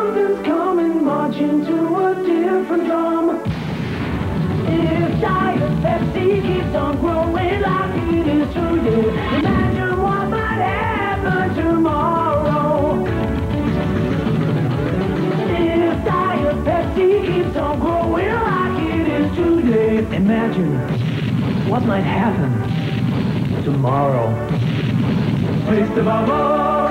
Something's coming marching to a different drum. If Diet Pepsi keeps on growing like it is today, imagine what might happen tomorrow. If Diet Pepsi keeps on growing like it is today, imagine what might happen tomorrow. Taste the bubble.